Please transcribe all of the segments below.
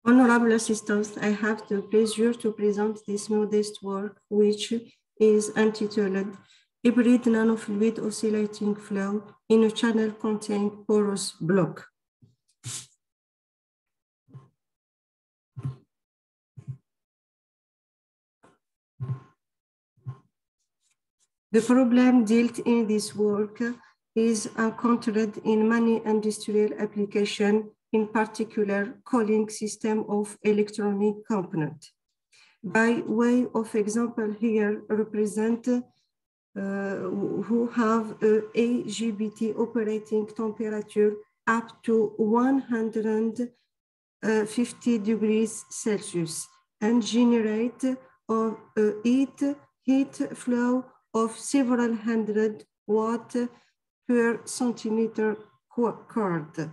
Honorable assistants, I have the pleasure to present this modest work, which is entitled Hybrid Nanofluid Oscillating Flow in a Channel Containing Porous Block. The problem dealt in this work is encountered in many industrial applications, in particular cooling system of electronic component. By way of example here represent who have a AGBT operating temperature up to 150 degrees Celsius and generate a heat flow of several hundred watts per centimeter squared.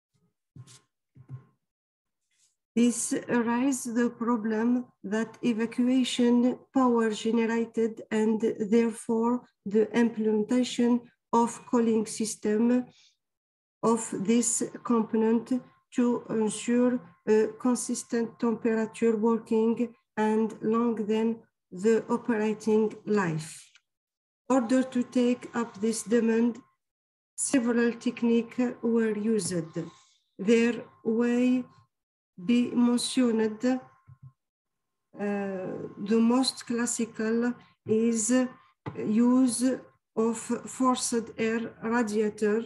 This raises the problem that evacuation power generated and therefore the implementation of cooling system of this component to ensure a consistent temperature working and longer than the operating life. In order to take up this demand, several techniques were used. There will be mentioned the most classical is use of forced air radiator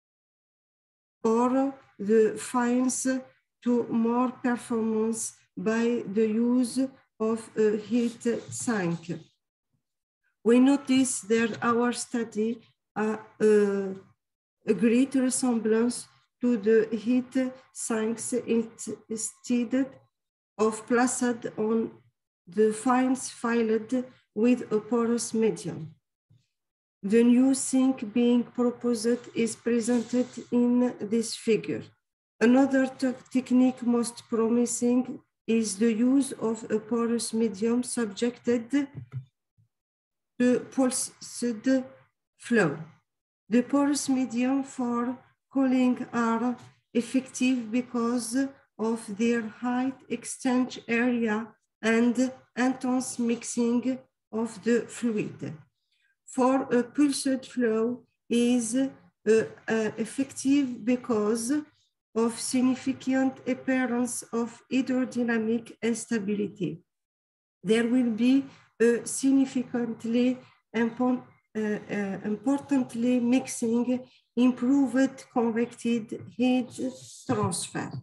or the finds to more performance by the use of a heat sink. We notice that our study a great resemblance to the heat sinks instead of placed on the fines filled with a porous medium. The new sink being proposed is presented in this figure. Another technique most promising is the use of a porous medium subjected to pulsed flow. The porous medium for cooling are effective because of their high exchange area and intense mixing of the fluid. For a pulsed flow is effective because of significant appearance of hydrodynamic instability. There will be a significantly importantly mixing improved convected heat transfer.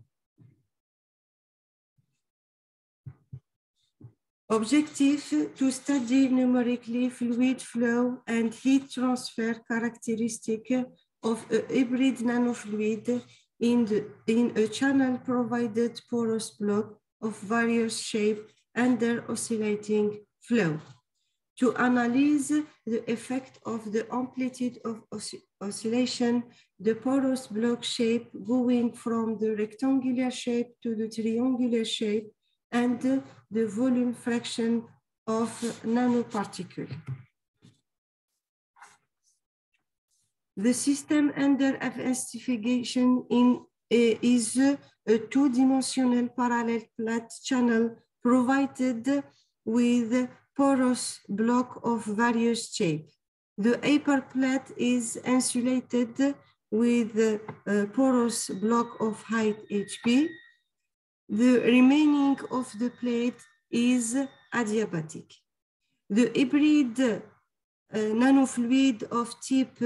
Objective to study numerically fluid flow and heat transfer characteristic of a hybrid nanofluid in a channel provided porous block of various shape under oscillating flow. To analyze the effect of the amplitude of oscillation, the porous block shape going from the rectangular shape to the triangular shape, and the volume fraction of nanoparticle. The system under investigation is a two-dimensional parallel plate channel provided with porous block of various shape. The upper plate is insulated with a porous block of height HP. The remaining of the plate is adiabatic. The hybrid nanofluid of type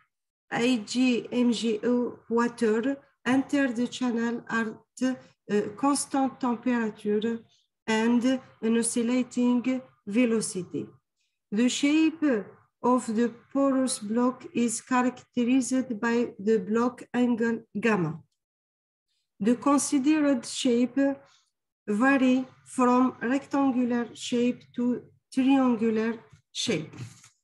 IgMgO water enter the channel at constant temperature and an oscillating velocity. The shape of the porous block is characterized by the block angle gamma. The considered shape vary from rectangular shape to triangular shape.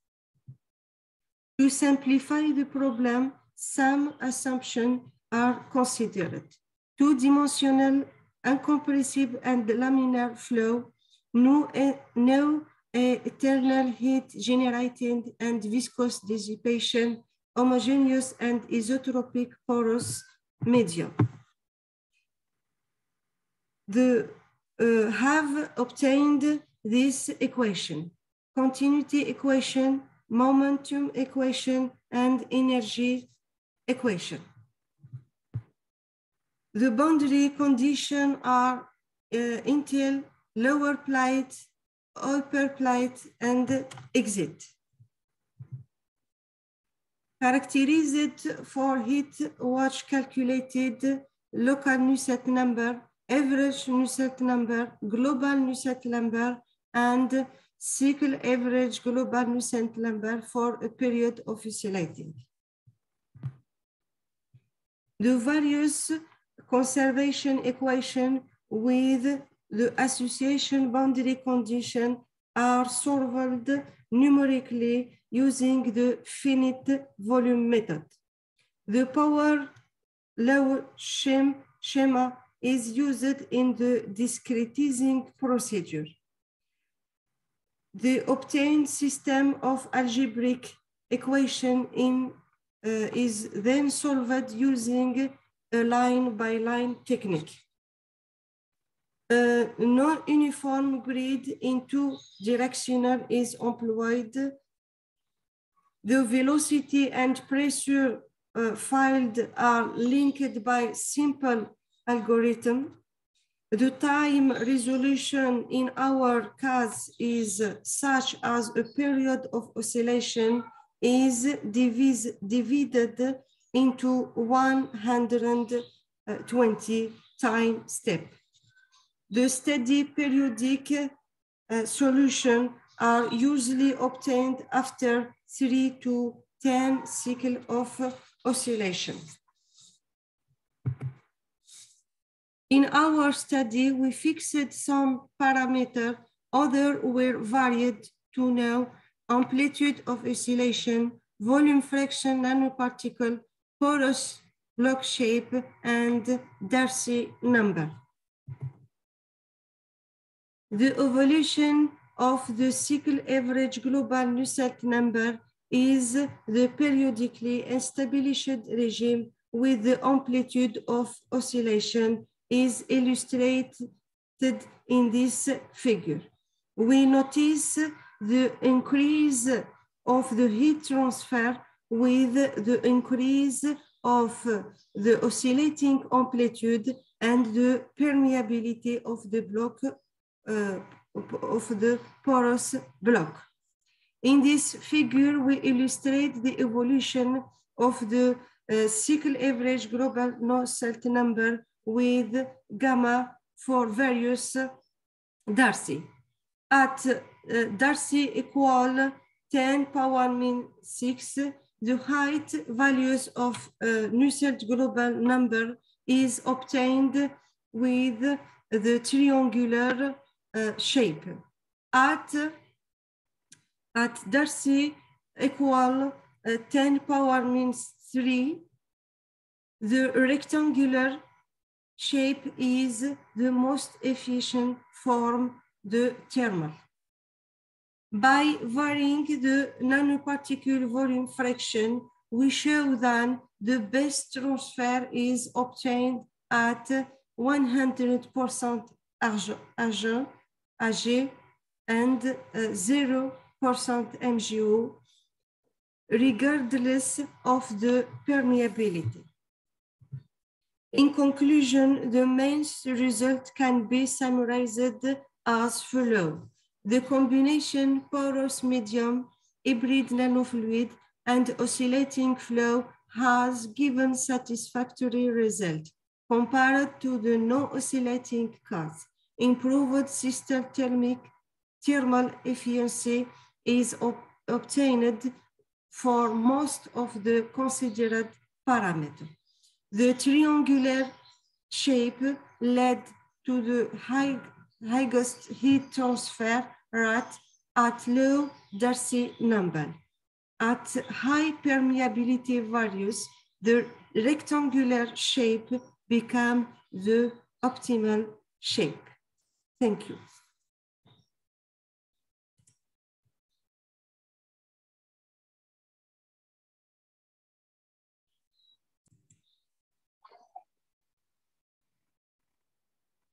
To simplify the problem, some assumptions are considered. Two-dimensional, incompressible and laminar flow, no eternal heat generating and viscous dissipation, homogeneous and isotropic porous medium. have obtained this equation: continuity equation, momentum equation, and energy equation. The boundary conditions are until lower plate, upper plate, and exit. Characterized for heat watch calculated local Nusselt number, average Nusselt number, global Nusselt number, and cycle average global Nusselt number for a period of oscillating. The various conservation equation with the association boundary condition are solved numerically using the finite volume method. The power law schema is used in the discretizing procedure. The obtained system of algebraic equation is then solved using a line-by-line technique. A non-uniform grid in two directional is employed. The velocity and pressure field are linked by simple algorithm. The time resolution in our case is such as a period of oscillation is divided into 120 time step. The steady periodic solutions are usually obtained after 3 to 10 cycles of oscillation. In our study, we fixed some parameters, others were varied to know amplitude of oscillation, volume fraction nanoparticle, porous block shape, and Darcy number. The evolution of the cycle average global Nusselt number is the periodically established regime with the amplitude of oscillation is illustrated in this figure. We notice the increase of the heat transfer with the increase of the oscillating amplitude and the permeability of the block of the porous block. In this figure, we illustrate the evolution of the cycle average global Nusselt number with gamma for various Darcy. At Darcy equal 10⁻⁻⁶, the height values of Nusselt global number is obtained with the triangular shape. At Darcy equal 10⁻⁻3, the rectangular shape is the most efficient form, the thermal. By varying the nanoparticle volume fraction, we show that the best transfer is obtained at 100% Ag and 0% MgO, regardless of the permeability. In conclusion, the main result can be summarized as follows. The combination porous medium, hybrid nanofluid, and oscillating flow has given satisfactory result compared to the non-oscillating case. Improved system thermal efficiency is obtained for most of the considered parameters. The triangular shape led to the highest heat transfer rate at low Darcy number. At high permeability values, the rectangular shape became the optimal shape. Thank you.